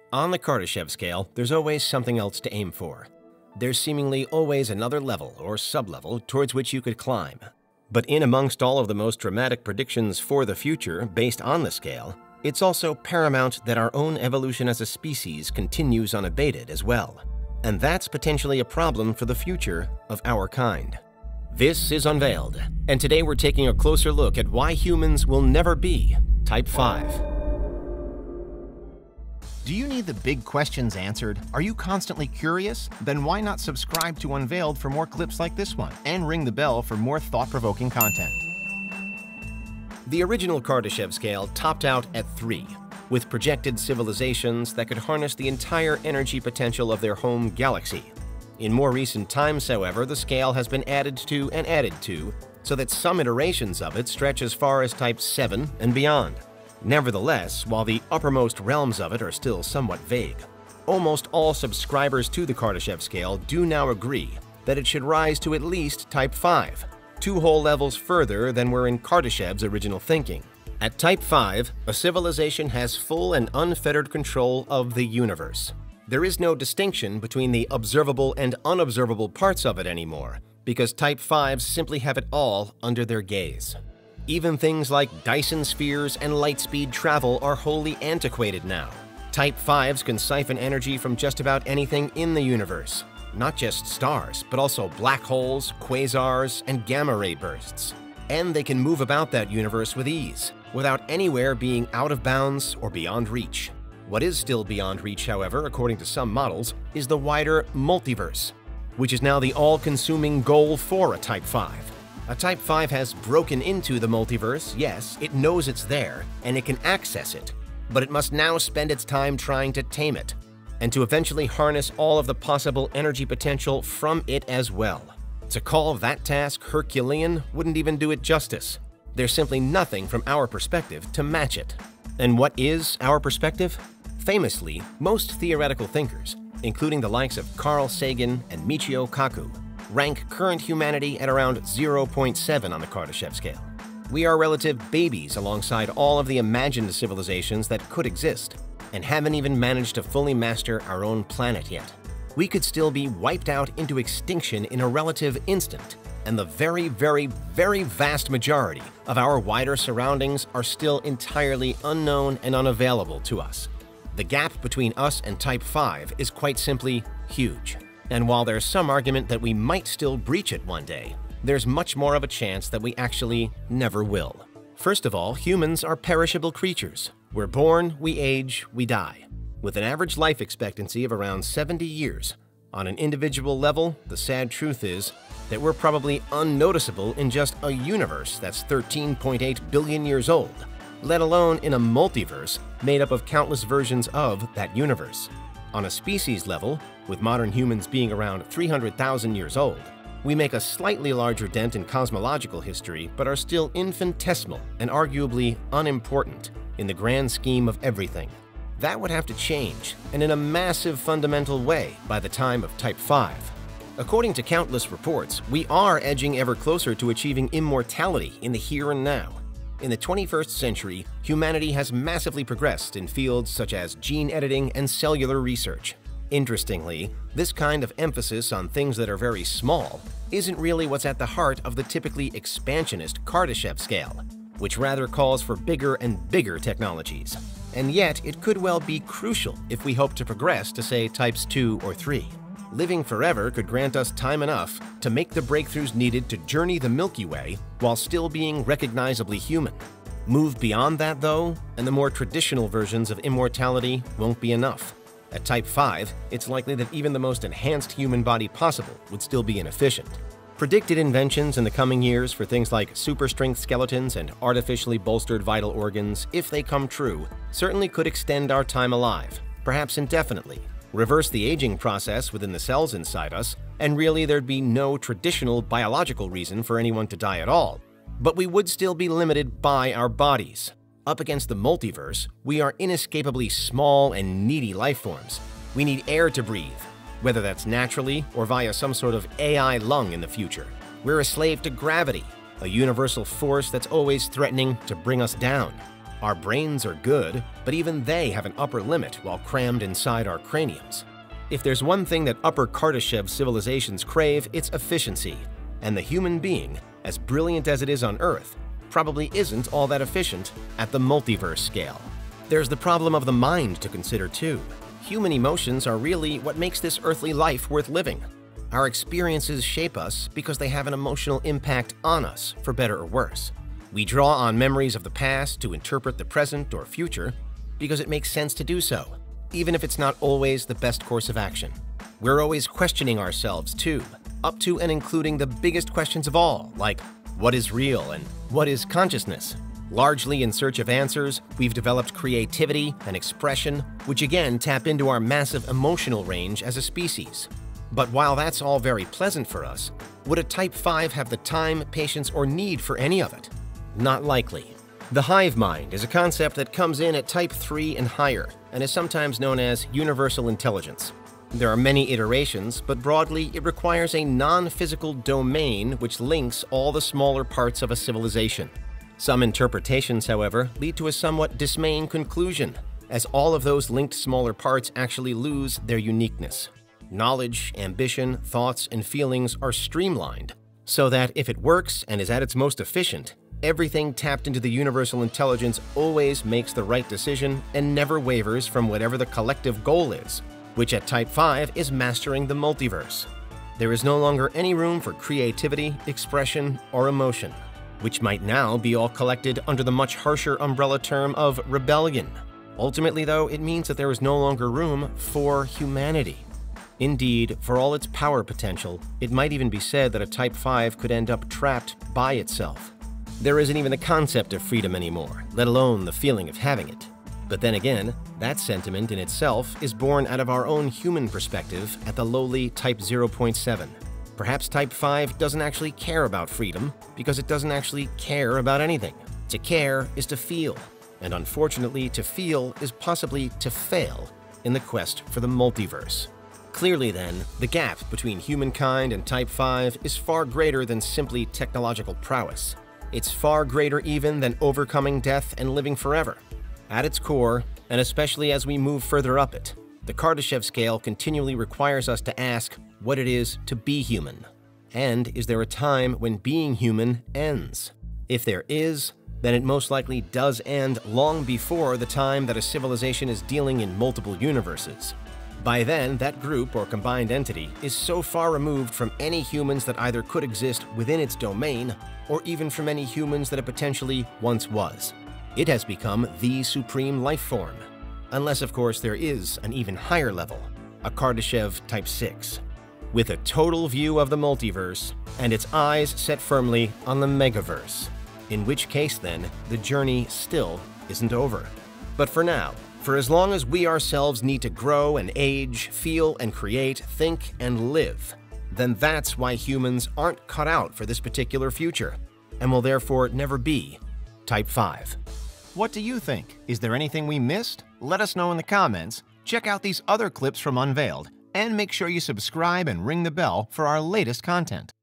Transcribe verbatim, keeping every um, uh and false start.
On the Kardashev scale, there's always something else to aim for. There's seemingly always another level or sublevel towards which you could climb. But in amongst all of the most dramatic predictions for the future based on the scale, it's also paramount that our own evolution as a species continues unabated as well. And that's potentially a problem for the future of our kind. This is Unveiled, and today we're taking a closer look at why humans will never be Type five. Do you need the big questions answered? Are you constantly curious? Then why not subscribe to Unveiled for more clips like this one, and ring the bell for more thought-provoking content. The original Kardashev scale topped out at three, with projected civilizations that could harness the entire energy potential of their home galaxy. In more recent times, however, the scale has been added to and added to, so that some iterations of it stretch as far as Type seven and beyond. Nevertheless, while the uppermost realms of it are still somewhat vague, almost all subscribers to the Kardashev scale do now agree that it should rise to at least Type five, two whole levels further than were in Kardashev's original thinking. At Type five, a civilization has full and unfettered control of the universe. There is no distinction between the observable and unobservable parts of it anymore, because Type fives simply have it all under their gaze. Even things like Dyson spheres and light-speed travel are wholly antiquated now. Type fives can siphon energy from just about anything in the universe, not just stars, but also black holes, quasars, and gamma-ray bursts. And they can move about that universe with ease, without anywhere being out of bounds or beyond reach. What is still beyond reach, however, according to some models, is the wider multiverse, which is now the all-consuming goal for a Type five. A Type five has broken into the multiverse, yes, it knows it's there, and it can access it, but it must now spend its time trying to tame it, and to eventually harness all of the possible energy potential from it as well. To call that task Herculean wouldn't even do it justice. There's simply nothing from our perspective to match it. And what is our perspective? Famously, most theoretical thinkers, including the likes of Carl Sagan and Michio Kaku, rank current humanity at around zero point seven on the Kardashev scale. We are relative babies alongside all of the imagined civilizations that could exist, and haven't even managed to fully master our own planet yet. We could still be wiped out into extinction in a relative instant, and the very, very, very vast majority of our wider surroundings are still entirely unknown and unavailable to us. The gap between us and Type five is quite simply huge. And while there's some argument that we might still breach it one day, there's much more of a chance that we actually never will. First of all, humans are perishable creatures. We're born, we age, we die. With an average life expectancy of around seventy years, on an individual level, the sad truth is that we're probably unnoticeable in just a universe that's thirteen point eight billion years old, let alone in a multiverse made up of countless versions of that universe. On a species level, with modern humans being around three hundred thousand years old, we make a slightly larger dent in cosmological history, but are still infinitesimal and arguably unimportant in the grand scheme of everything. That would have to change, and in a massive fundamental way, by the time of Type five. According to countless reports, we are edging ever closer to achieving immortality in the here and now. In the twenty-first century, humanity has massively progressed in fields such as gene editing and cellular research. Interestingly, this kind of emphasis on things that are very small isn't really what's at the heart of the typically expansionist Kardashev scale, which rather calls for bigger and bigger technologies. And yet, it could well be crucial if we hope to progress to, say, Types two or three. Living forever could grant us time enough to make the breakthroughs needed to journey the Milky Way while still being recognizably human. Move beyond that, though, and the more traditional versions of immortality won't be enough. At Type five, it's likely that even the most enhanced human body possible would still be inefficient. Predicted inventions in the coming years for things like super-strength skeletons and artificially bolstered vital organs, if they come true, certainly could extend our time alive, perhaps indefinitely, reverse the aging process within the cells inside us, and really there'd be no traditional biological reason for anyone to die at all. But we would still be limited by our bodies. Up against the multiverse, we are inescapably small and needy life forms. We need air to breathe, whether that's naturally or via some sort of A I lung in the future. We're a slave to gravity, a universal force that's always threatening to bring us down. Our brains are good, but even they have an upper limit while crammed inside our craniums. If there's one thing that upper Kardashev civilizations crave, it's efficiency. And the human being, as brilliant as it is on Earth, probably isn't all that efficient at the multiverse scale. There's the problem of the mind to consider too. Human emotions are really what makes this earthly life worth living. Our experiences shape us because they have an emotional impact on us, for better or worse. We draw on memories of the past to interpret the present or future because it makes sense to do so, even if it's not always the best course of action. We're always questioning ourselves too, up to and including the biggest questions of all, like what is real and what is consciousness? Largely in search of answers, we've developed creativity and expression, which again tap into our massive emotional range as a species. But while that's all very pleasant for us, would a Type five have the time, patience, or need for any of it? Not likely. The hive mind is a concept that comes in at Type three and higher, and is sometimes known as universal intelligence. There are many iterations, but broadly it requires a non-physical domain which links all the smaller parts of a civilization. Some interpretations, however, lead to a somewhat dismaying conclusion, as all of those linked smaller parts actually lose their uniqueness. Knowledge, ambition, thoughts, and feelings are streamlined, so that if it works and is at its most efficient, everything tapped into the universal intelligence always makes the right decision and never wavers from whatever the collective goal is, which at Type five is mastering the multiverse. There is no longer any room for creativity, expression, or emotion, which might now be all collected under the much harsher umbrella term of rebellion. Ultimately, though, it means that there is no longer room for humanity. Indeed, for all its power potential, it might even be said that a Type five could end up trapped by itself. There isn't even the concept of freedom anymore, let alone the feeling of having it. But then again, that sentiment in itself is born out of our own human perspective at the lowly Type zero point seven. Perhaps Type five doesn't actually care about freedom because it doesn't actually care about anything. To care is to feel, and unfortunately, to feel is possibly to fail in the quest for the multiverse. Clearly then, the gap between humankind and Type five is far greater than simply technological prowess. It's far greater even than overcoming death and living forever. At its core, and especially as we move further up it, the Kardashev Scale continually requires us to ask what it is to be human. And is there a time when being human ends? If there is, then it most likely does end long before the time that a civilization is dealing in multiple universes. By then, that group or combined entity is so far removed from any humans that either could exist within its domain, or even from any humans that it potentially once was. It has become the supreme life form. Unless, of course, there is an even higher level, a Kardashev Type six, with a total view of the multiverse and its eyes set firmly on the megaverse. In which case, then, the journey still isn't over. But for now, for as long as we ourselves need to grow and age, feel and create, think and live, then that's why humans aren't cut out for this particular future, and will therefore never be Type five. What do you think? Is there anything we missed? Let us know in the comments. Check out these other clips from Unveiled, and make sure you subscribe and ring the bell for our latest content.